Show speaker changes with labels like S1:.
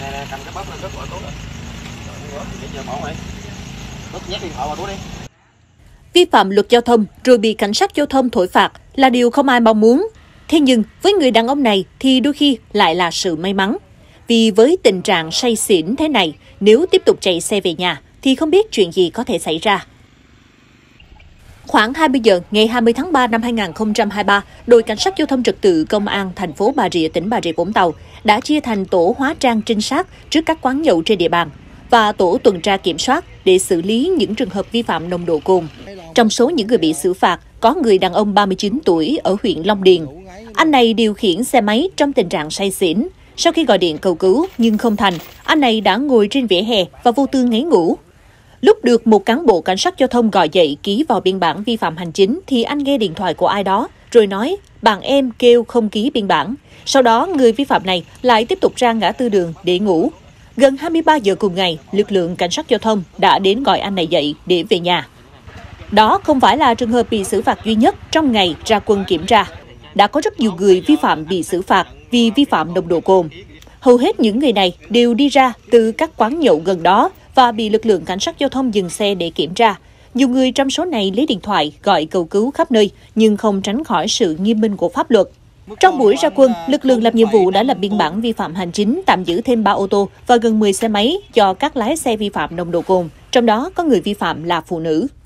S1: Nè, cầm cái bóp lên cất vào túi rồi. Để giờ bỏ mày. Cất nhét điện thoại vào túi đi.
S2: Vi phạm luật giao thông rồi bị cảnh sát giao thông thổi phạt là điều không ai mong muốn. Thế nhưng với người đàn ông này thì đôi khi lại là sự may mắn. Vì với tình trạng say xỉn thế này, nếu tiếp tục chạy xe về nhà thì không biết chuyện gì có thể xảy ra. Khoảng 20 giờ ngày 20 tháng 3 năm 2023, đội cảnh sát giao thông trật tự công an thành phố Bà Rịa, tỉnh Bà Rịa Vũng Tàu đã chia thành tổ hóa trang trinh sát trước các quán nhậu trên địa bàn và tổ tuần tra kiểm soát để xử lý những trường hợp vi phạm nồng độ cồn. Trong số những người bị xử phạt có người đàn ông 39 tuổi ở huyện Long Điền. Anh này điều khiển xe máy trong tình trạng say xỉn. Sau khi gọi điện cầu cứu nhưng không thành, anh này đã ngồi trên vỉa hè và vô tư ngáy ngủ. Lúc được một cán bộ cảnh sát giao thông gọi dậy ký vào biên bản vi phạm hành chính thì anh nghe điện thoại của ai đó rồi nói bạn em kêu không ký biên bản. Sau đó người vi phạm này lại tiếp tục ra ngã tư đường để ngủ. Gần 23 giờ cùng ngày, lực lượng cảnh sát giao thông đã đến gọi anh này dậy để về nhà. Đó không phải là trường hợp bị xử phạt duy nhất trong ngày ra quân kiểm tra. Đã có rất nhiều người vi phạm bị xử phạt vì vi phạm nồng độ cồn. Hầu hết những người này đều đi ra từ các quán nhậu gần đó và bị lực lượng cảnh sát giao thông dừng xe để kiểm tra. Nhiều người trong số này lấy điện thoại gọi cầu cứu khắp nơi nhưng không tránh khỏi sự nghiêm minh của pháp luật. Trong buổi ra quân, lực lượng làm nhiệm vụ đã lập biên bản vi phạm hành chính, tạm giữ thêm 3 ô tô và gần 10 xe máy do các lái xe vi phạm nồng độ cồn, trong đó có người vi phạm là phụ nữ.